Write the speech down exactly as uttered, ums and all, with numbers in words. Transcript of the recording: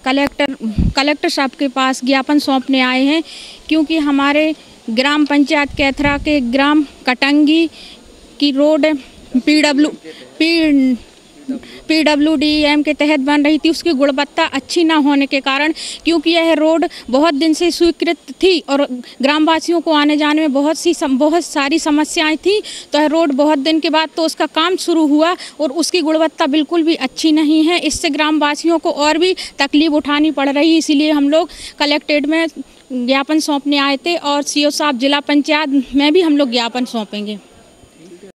Collector collector साहब के पास ज्ञापन सौंपने आए हैं, क्योंकि हमारे ग्राम पंचायत कैथरा के ग्राम कटंगी की रोड पीडब्ल्यू पी पीडब्ल्यूडीएम के तहत बन रही थी, उसकी गुणवत्ता अच्छी ना होने के कारण, क्योंकि यह रोड बहुत दिन से स्वीकृत थी और ग्रामवासियों को आने जाने में बहुत सी सम, बहुत सारी समस्याएं थी, तो यह रोड बहुत दिन के बाद तो उसका काम शुरू हुआ और उसकी गुणवत्ता बिल्कुल भी अच्छी नहीं है। इससे ग्रामवासियों को और भी तकलीफ उठानी पड़ रही, इसीलिए हम लोग कलेक्ट्रेट में ज्ञापन सौंपने आए थे और सीओ साहब जिला पंचायत में भी हम लोग ज्ञापन सौंपेंगे।